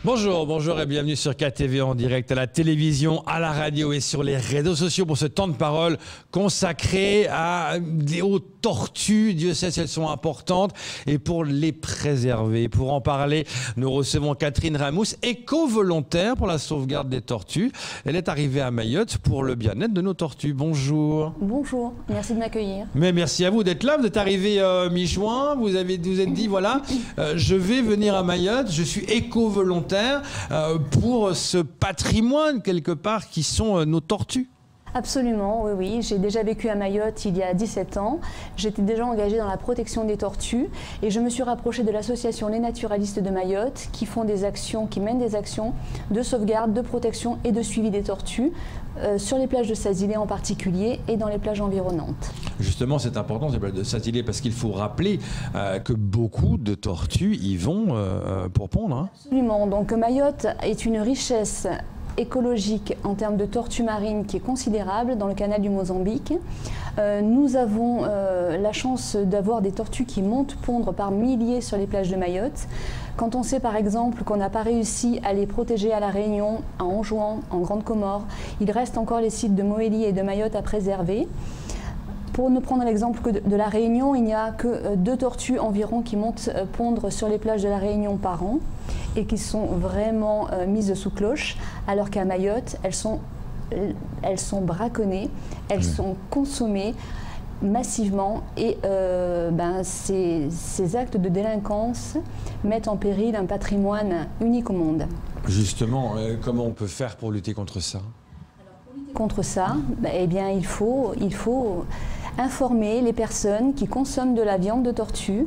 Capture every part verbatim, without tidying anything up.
Bonjour, bonjour et bienvenue sur K T V en direct à la télévision, à la radio et sur les réseaux sociaux pour ce temps de parole consacré à des aux tortues. Dieu sait si elles sont importantes et pour les préserver. Pour en parler, nous recevons Catherine Ramous, éco-volontaire pour la sauvegarde des tortues. Elle est arrivée à Mayotte pour le bien-être de nos tortues. Bonjour. Bonjour, merci de m'accueillir. Mais merci à vous d'être là. Vous êtes arrivé euh, mi-juin. Vous avez vous êtes dit voilà, euh, je vais venir à Mayotte. Je suis éco-volontaire euh, pour ce patrimoine quelque part qui sont euh, nos tortues. Absolument, oui, oui. J'ai déjà vécu à Mayotte il y a dix-sept ans. J'étais déjà engagée dans la protection des tortues et je me suis rapprochée de l'association Les Naturalistes de Mayotte qui font des actions, qui mènent des actions de sauvegarde, de protection et de suivi des tortues euh, sur les plages de Sazilé en particulier et dans les plages environnantes. Justement, c'est important ces plages de Sazilé parce qu'il faut rappeler euh, que beaucoup de tortues y vont euh, pour pondre. Hein. Absolument. Donc Mayotte est une richesse écologique en termes de tortues marines qui est considérable dans le canal du Mozambique. Euh, nous avons euh, la chance d'avoir des tortues qui montent pondre par milliers sur les plages de Mayotte. Quand on sait par exemple qu'on n'a pas réussi à les protéger à La Réunion, à Anjouan, en Grande Comore, il reste encore les sites de Moélie et de Mayotte à préserver. Pour ne prendre l'exemple de La Réunion, il n'y a que deux tortues environ qui montent pondre sur les plages de La Réunion par an et qui sont vraiment euh, mises sous cloche, alors qu'à Mayotte, elles sont, elles sont braconnées, elles oui. sont consommées massivement et euh, ben, ces, ces actes de délinquance mettent en péril un patrimoine unique au monde. Justement, euh, comment on peut faire pour lutter contre ça? Contre ça, ben, eh bien, il faut, il faut informer les personnes qui consomment de la viande de tortue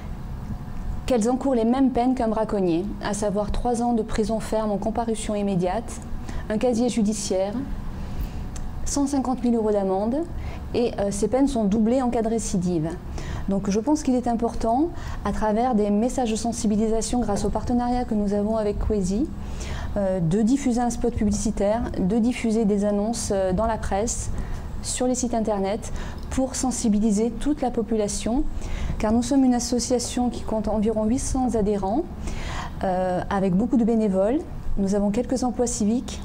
qu'elles encourent les mêmes peines qu'un braconnier, à savoir trois ans de prison ferme en comparution immédiate, un casier judiciaire, cent cinquante mille euros d'amende, et euh, ces peines sont doublées en cas de récidive. Donc je pense qu'il est important, à travers des messages de sensibilisation grâce au partenariat que nous avons avec Kwezi, euh, de diffuser un spot publicitaire, de diffuser des annonces euh, dans la presse, sur les sites internet, pour sensibiliser toute la population, car nous sommes une association qui compte environ huit cents adhérents, euh, avec beaucoup de bénévoles. Nous avons quelques emplois civiques,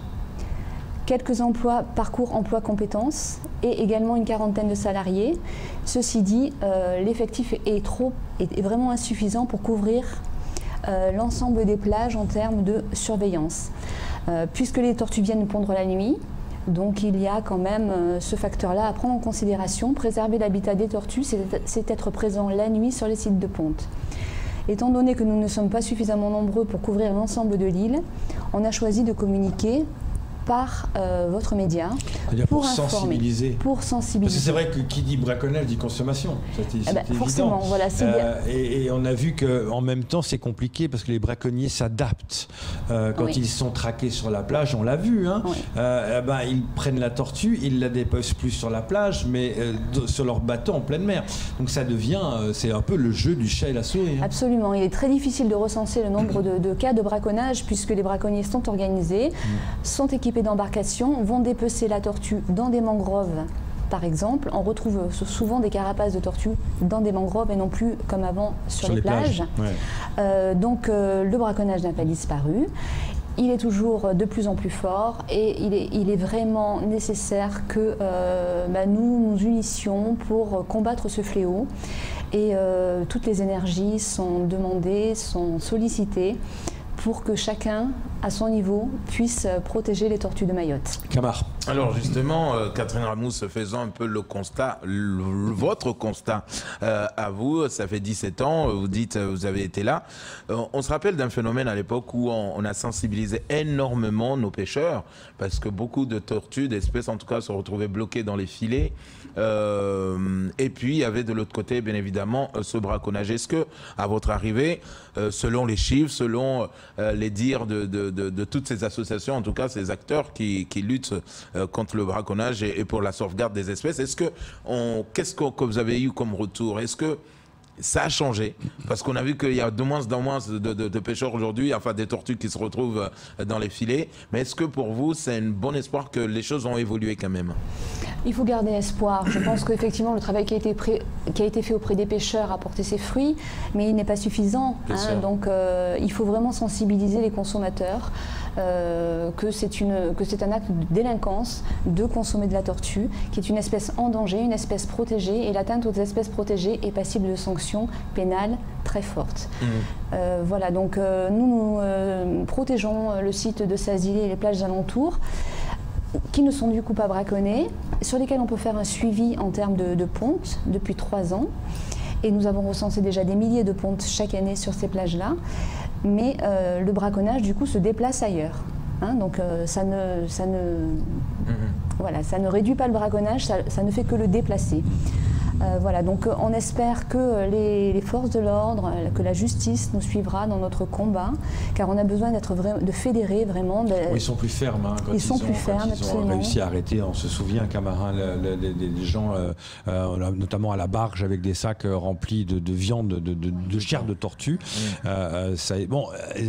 quelques emplois parcours emploi compétences et également une quarantaine de salariés. Ceci dit, euh, l'effectif est, trop, est vraiment insuffisant pour couvrir euh, l'ensemble des plages en termes de surveillance. Euh, puisque les tortues viennent pondre la nuit, donc il y a quand même euh, ce facteur-là à prendre en considération. Préserver l'habitat des tortues, c'est être présent la nuit sur les sites de ponte. Étant donné que nous ne sommes pas suffisamment nombreux pour couvrir l'ensemble de l'île, on a choisi de communiquer par euh, votre média pour, pour informer, sensibiliser. Pour sensibiliser. Parce que c'est vrai que qui dit braconnage dit consommation. Eh ben, forcément, voilà. Euh, et, et on a vu qu'en même temps c'est compliqué parce que les braconniers s'adaptent. Euh, quand oui. ils sont traqués sur la plage, on l'a vu, hein, oui. euh, eh ben, ils prennent la tortue, ils la déposent plus sur la plage, mais euh, sur leur bateau en pleine mer. Donc ça devient, euh, c'est un peu le jeu du chat et la souris. Hein. Absolument. Il est très difficile de recenser le nombre de, de cas de braconnage puisque les braconniers sont organisés, mmh. sont équipés d'embarcations, vont dépecer la tortue dans des mangroves par exemple. On retrouve souvent des carapaces de tortues dans des mangroves et non plus comme avant sur, sur les, les plages. plages. Ouais. Euh, donc euh, le braconnage n'a pas disparu. Il est toujours de plus en plus fort et il est, il est vraiment nécessaire que euh, bah, nous nous unissions pour combattre ce fléau. Et euh, toutes les énergies sont demandées, sont sollicitées pour que chacun, à son niveau, puisse protéger les tortues de Mayotte. Camar. Alors justement, euh, Catherine Ramous, faisant un peu le constat, le, votre constat euh, à vous, ça fait dix-sept ans, vous dites, vous avez été là. Euh, on se rappelle d'un phénomène à l'époque où on, on a sensibilisé énormément nos pêcheurs, parce que beaucoup de tortues, d'espèces en tout cas, se retrouvaient bloquées dans les filets. Euh, et puis il y avait de l'autre côté, bien évidemment, ce braconnage. Est-ce que, à votre arrivée, euh, selon les chiffres, selon euh, les dires de, de, de, de toutes ces associations, en tout cas ces acteurs qui, qui luttent euh, contre le braconnage et, et pour la sauvegarde des espèces, est-ce que, qu'est-ce que, que vous avez eu comme retour? Est-ce que ça a changé? Parce qu'on a vu qu'il y a de moins en moins de, de, de pêcheurs aujourd'hui, enfin des tortues qui se retrouvent dans les filets. Mais est-ce que pour vous, c'est un bon espoir que les choses ont évolué quand même? Il faut garder espoir. Je pense qu'effectivement, le travail qui a, été pré... qui a été fait auprès des pêcheurs a porté ses fruits, mais il n'est pas suffisant. Hein, donc, euh, il faut vraiment sensibiliser les consommateurs euh, que c'est une... que c'est un acte de délinquance de consommer de la tortue, qui est une espèce en danger, une espèce protégée, et l'atteinte aux espèces protégées est passible de sanctions pénales très fortes. Mmh. Euh, voilà, donc euh, nous, nous euh, protégeons le site de Sazilé et les plages alentours, qui ne sont du coup pas braconnés, sur lesquels on peut faire un suivi en termes de, de pontes depuis trois ans. Et nous avons recensé déjà des milliers de pontes chaque année sur ces plages-là. Mais euh, le braconnage, du coup, se déplace ailleurs. Hein, donc euh, ça, ne, ça, ne, mmh. voilà, ça ne réduit pas le braconnage, ça, ça ne fait que le déplacer. Euh, voilà, donc euh, on espère que les, les forces de l'ordre, euh, que la justice nous suivra dans notre combat, car on a besoin d'être de fédérer vraiment. De... Oui, ils sont plus fermes. Hein, quand ils, ils sont ont, plus fermes, ils ont absolument. réussi à arrêter. On se souvient, Camarin, le, le, les, les gens, euh, euh, notamment à la barge, avec des sacs remplis de, de viande, de, de, de, de chair de tortue. Mmh. Euh, ça, bon,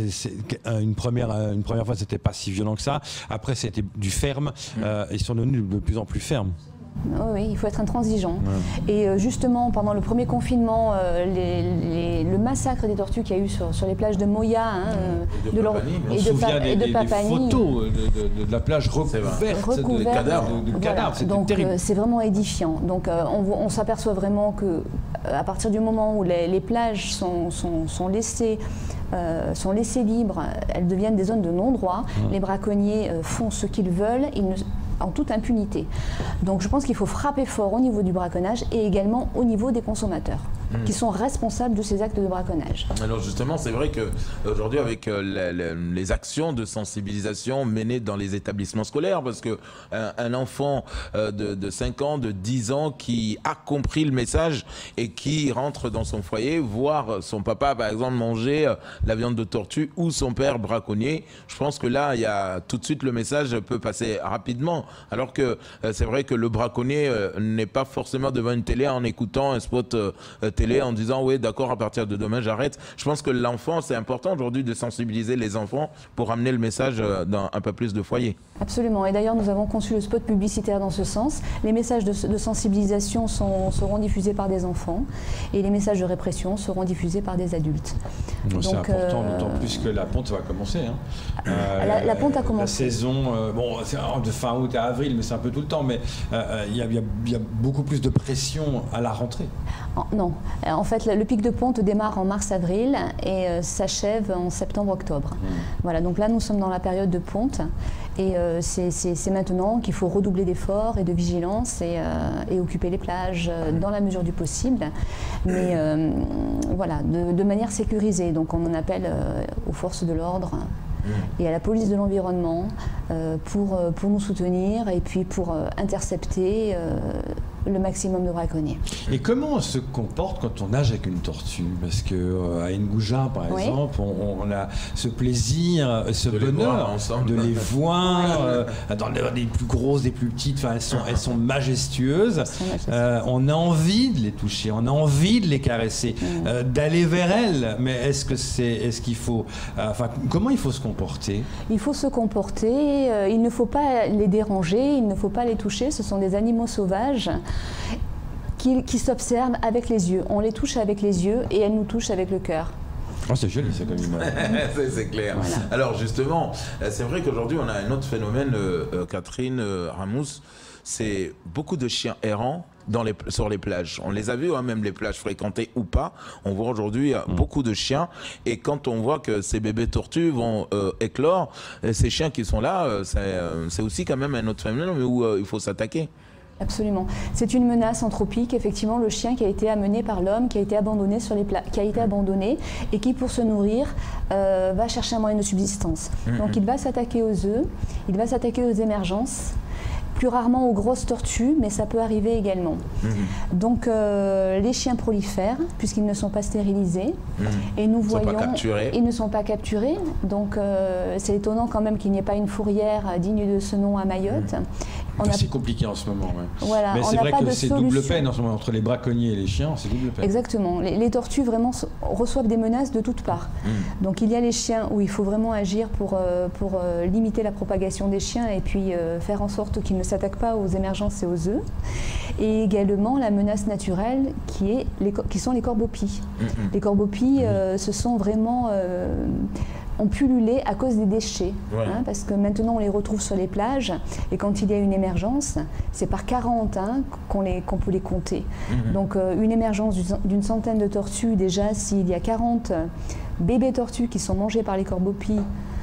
une première, une première fois, c'était pas si violent que ça. Après, c'était du ferme. Mmh. Euh, ils sont devenus de plus en plus fermes. Oui, il faut être intransigeant. Ouais. Et euh, justement, pendant le premier confinement, euh, les, les, le massacre des tortues qu'il y a eu sur, sur les plages de Moya hein, et de, de Papani, leur, et de, on se souvient des, de des, des photos de, de, de la plage recouverte recouvert, de cadavres. De, de voilà. cadavres. Donc terrible. Euh, c'est vraiment édifiant. Donc euh, on, on s'aperçoit vraiment que euh, à partir du moment où les, les plages sont, sont, sont laissées Euh, sont laissées libres, elles deviennent des zones de non-droit. Mmh. Les braconniers euh, font ce qu'ils veulent, ils ne, en toute impunité. Donc je pense qu'il faut frapper fort au niveau du braconnage et également au niveau des consommateurs, mmh. qui sont responsables de ces actes de braconnage. Alors justement, c'est vrai qu'aujourd'hui, avec euh, les, les, les actions de sensibilisation menées dans les établissements scolaires, parce qu'un un enfant euh, de, de cinq ans, de dix ans, qui a compris le message et qui rentre dans son foyer, voir son papa, par exemple, manger euh, la viande de tortue ou son père braconnier, je pense que là, il y a tout de suite le message peut passer rapidement. Alors que euh, c'est vrai que le braconnier euh, n'est pas forcément devant une télé en écoutant un spot euh, télé en disant oui d'accord, à partir de demain j'arrête. Je pense que l'enfant, c'est important aujourd'hui de sensibiliser les enfants pour amener le message euh, dans un peu plus de foyers. Absolument, et d'ailleurs nous avons conçu le spot publicitaire dans ce sens. Les messages de, de sensibilisation sont, seront diffusés par des enfants et les messages de répression seront diffusés par des adultes. C'est important, euh, d'autant plus que la ponte va commencer. Hein. Euh, la, la ponte a commencé. La saison, euh, bon, c'est de fin août à avril, mais c'est un peu tout le temps, mais il euh, y, y, y a beaucoup plus de pression à la rentrée. Non, en fait le pic de ponte démarre en mars-avril et euh, s'achève en septembre-octobre. Mmh. Voilà, donc là nous sommes dans la période de ponte et euh, c'est maintenant qu'il faut redoubler d'efforts et de vigilance et, euh, et occuper les plages euh, dans la mesure du possible, mais euh, voilà, de, de manière sécurisée. Donc on en appelle euh, aux forces de l'ordre et à la police de l'environnement euh, pour, pour nous soutenir et puis pour euh, intercepter euh, le maximum de braconniers. Et comment on se comporte quand on nage avec une tortue? Parce qu'à euh, Ngoujin, par oui. exemple, on, on a ce plaisir, ce de bonheur les de les voir, euh, dans des plus grosses, des plus petites, enfin, elles sont, elles sont majestueuses. Elles sont majestueuses. Euh, on a envie de les toucher, on a envie de les caresser, mmh. euh, d'aller vers elles. Mais est-ce que c'est, est-ce qu'il faut, euh, enfin, comment il faut se comporter? Il faut se comporter, euh, il ne faut pas les déranger, il ne faut pas les toucher, ce sont des animaux sauvages qui, qui s'observent avec les yeux. On les touche avec les yeux et elles nous touchent avec le cœur. Oh, c'est joli, c'est comme image. C'est clair. Voilà. Alors justement, c'est vrai qu'aujourd'hui on a un autre phénomène, euh, Catherine euh, Ramous, c'est beaucoup de chiens errants dans les, sur les plages. On les a vus, hein, même les plages fréquentées ou pas. On voit aujourd'hui mmh. beaucoup de chiens. Et quand on voit que ces bébés tortues vont euh, éclore, et ces chiens qui sont là, euh, c'est euh, aussi quand même un autre phénomène où euh, il faut s'attaquer. Absolument. C'est une menace anthropique, effectivement, le chien qui a été amené par l'homme, qui a été abandonné sur les plages, qui a été abandonné et qui, pour se nourrir, euh, va chercher un moyen de subsistance. Mmh. Donc il va s'attaquer aux œufs, il va s'attaquer aux émergences, plus rarement aux grosses tortues, mais ça peut arriver également. Mmh. Donc euh, les chiens prolifèrent, puisqu'ils ne sont pas stérilisés, mmh. et nous ils voyons... Sont pas capturés. Ils ne sont pas capturés, donc euh, c'est étonnant quand même qu'il n'y ait pas une fourrière digne de ce nom à Mayotte, mmh. C'est compliqué en ce moment. Ouais. Voilà, mais c'est vrai que c'est double peine en ce moment, entre les braconniers et les chiens, c'est double peine. Exactement. Les, les tortues vraiment reçoivent des menaces de toutes parts. Mmh. Donc il y a les chiens où il faut vraiment agir pour, euh, pour euh, limiter la propagation des chiens et puis euh, faire en sorte qu'ils ne s'attaquent pas aux émergences et aux œufs. Et également la menace naturelle qui, est les, qui sont les corbeaux-pies. Mmh. Les corbeaux-pies, mmh. euh, ce sont vraiment... Euh, ont pullulé à cause des déchets, ouais. hein, parce que maintenant on les retrouve sur les plages et quand il y a une émergence, c'est par quarante hein, qu'on qu'on peut les compter. Mmh. Donc euh, une émergence d'une centaine de tortues, déjà s'il y a quarante bébés tortues qui sont mangés par les corbeaux-pies,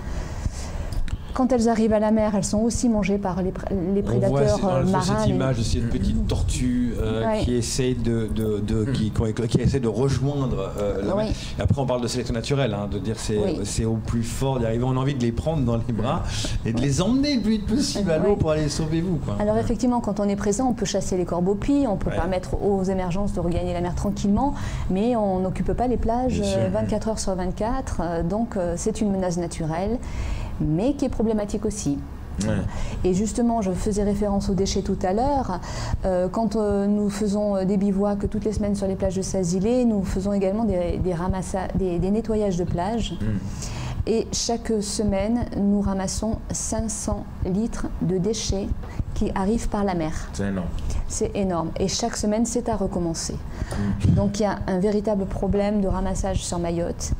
quand elles arrivent à la mer, elles sont aussi mangées par les, les prédateurs on voit, marins. Cette image de cette petite tortue euh, ouais. qui essaie de, de, de, mmh. qui, qui essaie de rejoindre euh, la oui. mer. Et après, on parle de sélection naturelle, hein, de dire c'est oui. au plus fort d'y arriver. On a envie de les prendre dans les bras et de les emmener le plus vite possible à l'eau oui. pour aller sauver vous. Quoi. Alors effectivement, quand on est présent, on peut chasser les corbeaux-pies, on peut ouais. permettre aux émergences de regagner la mer tranquillement, mais on n'occupe pas les plages vingt-quatre heures sur vingt-quatre. Donc c'est une menace naturelle, mais qui est problématique aussi. Ouais. Et justement, je faisais référence aux déchets tout à l'heure. Euh, quand euh, nous faisons des bivouacs toutes les semaines sur les plages de Sazilé, nous faisons également des, des, des, des nettoyages de plages. Mm. Et chaque semaine, nous ramassons cinq cents litres de déchets qui arrivent par la mer. C'est énorme. C'est énorme. Et chaque semaine, c'est à recommencer. Mm. Donc il y a un véritable problème de ramassage sur Mayotte.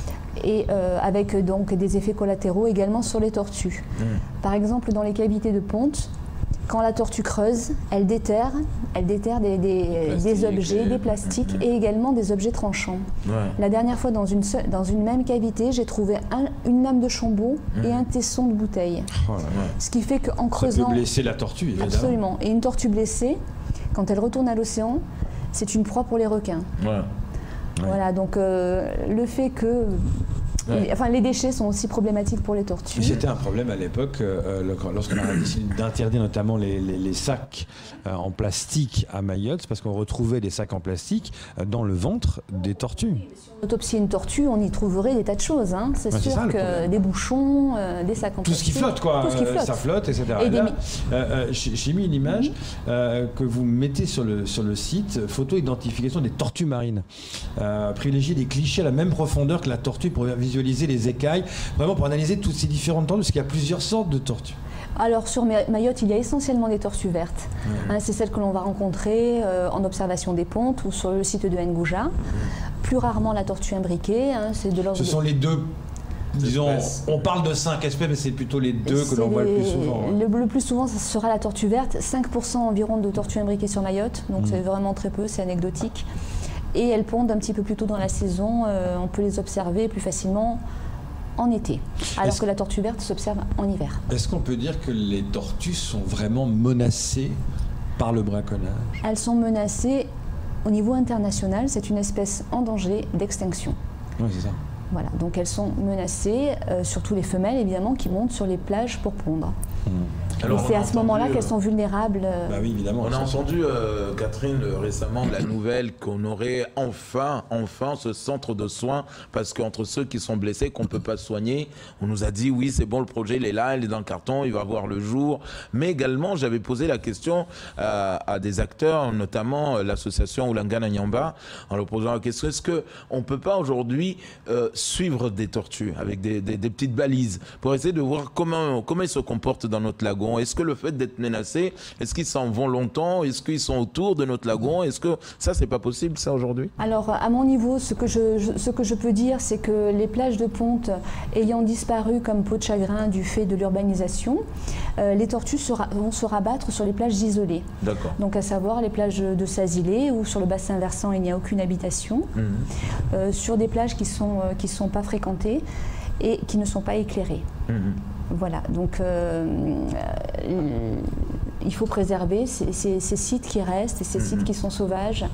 Et euh, avec donc des effets collatéraux également sur les tortues. Mmh. Par exemple, dans les cavités de ponte, quand la tortue creuse, elle déterre, elle déterre des, des, des objets, et... des plastiques mmh. et également des objets tranchants. Ouais. La dernière fois, dans une, seule, dans une même cavité, j'ai trouvé un, une lame de chambeau mmh. et un tesson de bouteille. Oh là là. Ce qui fait qu'en creusant... Ça peut blesser la tortue, évidemment. Absolument. Et une tortue blessée, quand elle retourne à l'océan, c'est une proie pour les requins. Ouais. Ouais. Voilà, donc euh, le fait que ouais. enfin, les déchets sont aussi problématiques pour les tortues. C'était un problème à l'époque, euh, lorsqu'on a décidé d'interdire notamment les, les, les sacs euh, en plastique à Mayotte, parce qu'on retrouvait des sacs en plastique euh, dans le ventre des tortues. Si on autopsiait une tortue, on y trouverait des tas de choses. Hein. C'est ouais, sûr ça, que des bouchons, euh, des sacs en Tout plastique. Tout ce qui flotte, quoi. Tout ce qui flotte. Euh, ça flotte, et cetera. Et là, euh, j'ai mis une image mm-hmm. euh, que vous mettez sur le, sur le site, photo identification des tortues marines. Euh, privilégier des clichés à la même profondeur que la tortue pour visualiser les écailles, vraiment pour analyser toutes ces différentes tortues, parce qu'il y a plusieurs sortes de tortues. Alors sur Mayotte, il y a essentiellement des tortues vertes. Mmh. Hein, c'est celles que l'on va rencontrer euh, en observation des pontes ou sur le site de Ngouja. Mmh. Plus rarement la tortue imbriquée. Hein, c'est de l'ordre. Ce sont les deux. Disons, on parle de cinq espèces, mais c'est plutôt les deux que l'on voit le plus souvent. Ouais. Le, le plus souvent, ça sera la tortue verte. cinq pour cent environ de tortues imbriquées sur Mayotte, donc mmh. c'est vraiment très peu, c'est anecdotique. Et elles pondent un petit peu plus tôt dans la saison. Euh, on peut les observer plus facilement en été, alors que la tortue verte s'observe en hiver. Est-ce qu'on peut dire que les tortues sont vraiment menacées par le braconnage? Elles sont menacées au niveau international. C'est une espèce en danger d'extinction. Oui, c'est ça. Voilà, donc elles sont menacées, euh, surtout les femelles évidemment, qui montent sur les plages pour pondre. Mmh. Alors, et c'est à ce moment-là euh, qu'elles sont vulnérables. Euh... Bah oui, évidemment. On a entendu, euh, Catherine, récemment, la nouvelle qu'on aurait enfin, enfin ce centre de soins, parce qu'entre ceux qui sont blessés, qu'on ne peut pas soigner, on nous a dit, oui, c'est bon, le projet, il est là, il est dans le carton, il va voir le jour. Mais également, j'avais posé la question à, à des acteurs, notamment l'association Oulangana Nyamba, en leur posant la question, est-ce qu'on ne peut pas aujourd'hui euh, suivre des tortues avec des, des, des petites balises pour essayer de voir comment, comment ils se comportent dans notre lagon? Est-ce que le fait d'être menacé, est-ce qu'ils s'en vont longtemps? Est-ce qu'ils sont autour de notre lagon? Est-ce que ça, c'est pas possible, ça, aujourd'hui? Alors, à mon niveau, ce que je, je, ce que je peux dire, c'est que les plages de ponte ayant disparu comme peau de chagrin du fait de l'urbanisation, euh, les tortues se vont se rabattre sur les plages isolées. D'accord. Donc, à savoir les plages de Sazilé, où sur le bassin versant, il n'y a aucune habitation, mmh. euh, sur des plages qui ne sont, euh, qui sont pas fréquentées et qui ne sont pas éclairées. Mmh. Voilà, donc euh, euh, il faut préserver ces, ces, ces sites qui restent et ces mmh. sites qui sont sauvages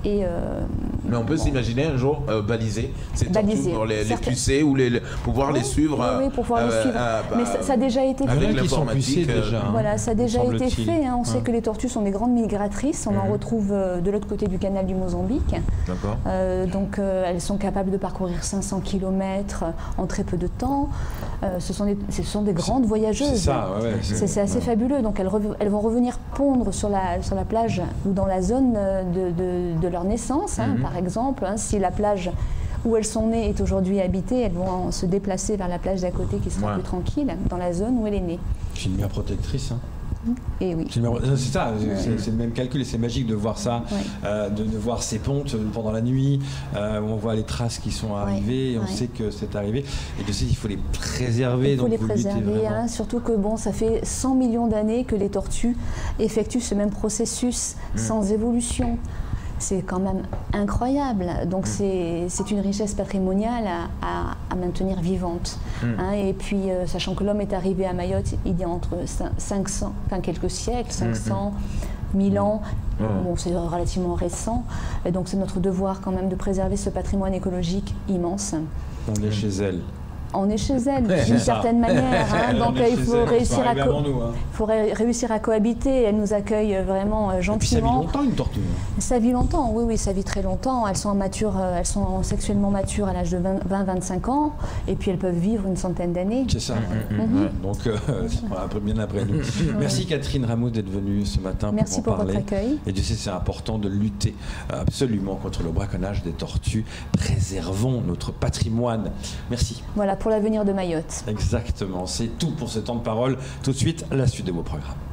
Et, euh, Mais on peut bon. s'imaginer un jour euh, baliser ces tortues pour les, les pucer ou les, pour pouvoir oui, les suivre. Oui, oui pour pouvoir euh, les suivre. Euh, bah, Mais ça, ça a déjà été avec fait. Avec l'informatique. Déjà, hein, voilà, ça a déjà été fait. Hein. On hein. sait que les tortues sont des grandes migratrices. On mmh. en retrouve euh, de l'autre côté du canal du Mozambique. D'accord. Euh, donc euh, elles sont capables de parcourir cinq cents kilomètres en très peu de temps. Euh, ce, sont des, ce sont des grandes voyageuses. C'est ça, ouais, ouais, c'est assez ouais. fabuleux. Donc elles, elles vont revenir pondre sur la, sur la plage ou dans la zone de, de, de leur naissance, hein, mmh. par exemple. Hein, si la plage où elles sont nées est aujourd'hui habitée, elles vont se déplacer vers la plage d'à côté qui sera ouais. plus tranquille, dans la zone où elle est née. C'est une mère protectrice. Hein. Et oui. C'est ça, c'est ouais. le même calcul et c'est magique de voir ça, ouais. euh, de, de voir ces pontes pendant la nuit, euh, où on voit les traces qui sont arrivées, ouais. et on ouais. sait que c'est arrivé, et de sais qu'il faut les préserver. Il faut donc les préserver, hein, surtout que bon, ça fait cent millions d'années que les tortues effectuent ce même processus mmh. sans évolution. C'est quand même incroyable. Donc c'est une richesse patrimoniale à, à, à maintenir vivante. Mmh. Hein, et puis, euh, sachant que l'homme est arrivé à Mayotte il y a entre cinq cents, enfin quelques siècles, cinq cents, mille ans, mmh. bon, c'est relativement récent. Et donc c'est notre devoir quand même de préserver ce patrimoine écologique immense. On est chez elle. On est chez elle, d'une certaine manière. Hein, donc il faut, réussir à co nous, hein. faut ré réussir à cohabiter. Elle nous accueille vraiment euh, gentiment. Et puis ça vit longtemps, une tortue. Ça vit longtemps, oui, oui, ça vit très longtemps. Elles sont, matures, euh, elles sont sexuellement matures à l'âge de vingt à vingt-cinq ans. Et puis elles peuvent vivre une centaine d'années. C'est ça. Mmh, mmh, mmh. Ouais. Donc, euh, après, bien après nous. Merci Catherine Ramos d'être venue ce matin Merci pour en pour parler. votre accueil. Et tu sais, c'est important de lutter absolument contre le braconnage des tortues. Préservons notre patrimoine. Merci. Voilà, pour l'avenir de Mayotte. Exactement, c'est tout pour ce temps de parole. Tout de suite, la suite de vos programmes.